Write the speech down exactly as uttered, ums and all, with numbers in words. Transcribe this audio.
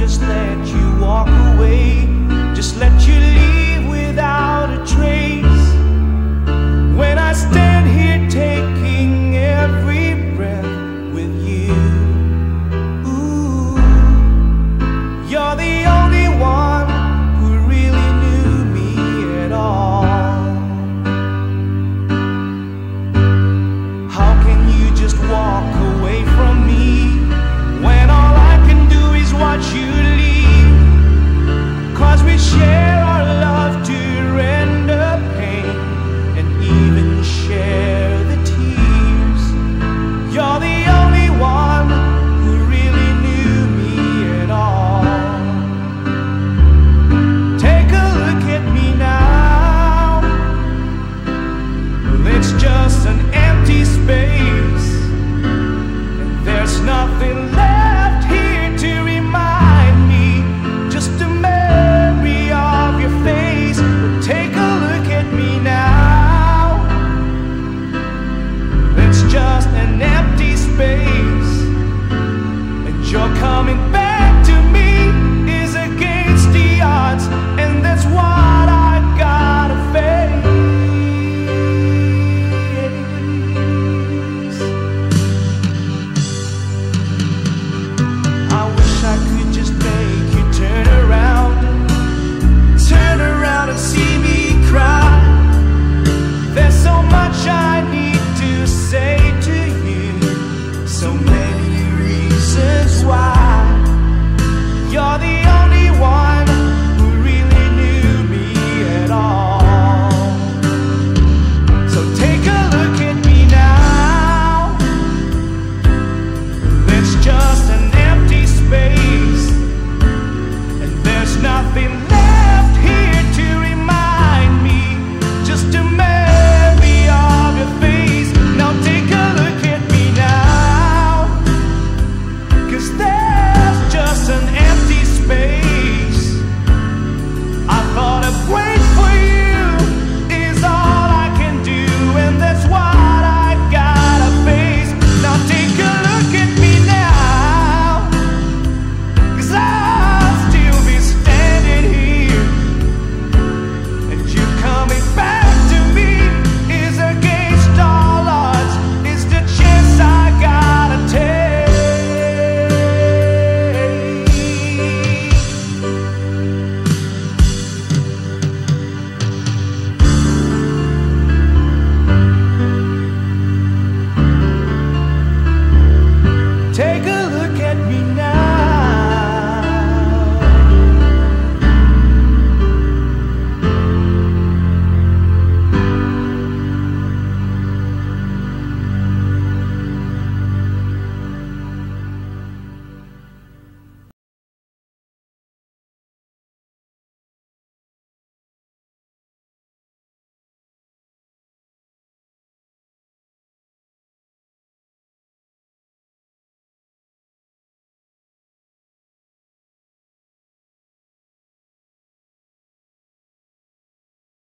just let you walk away, just let you leave without a trace. When I stand here taking every breath with you, ooh, you're the only one who really knew me at all. How can you just walk away from me when all I can do is watch you leave? 'Cause we share our love to render pain and even share the tears. You're the only one who really knew me at all. Take a look at me now. Well, it's just an empty space, and there's nothing left here to remind me, just a memory of your face. Well, take a look at me now. It's just an empty space, and you're coming back to me is against the odds, and that's what I gotta face. I wish I could just make you turn around, turn around and see me cry. There's so much I need to say to you, so many reasons why. You're the only one who really knew me at all. So take a look at me now. It's just an empty space, and there's nothing left here to remind me, just a memory of your face. Now take a look at me now, 'cause there's just an empty space.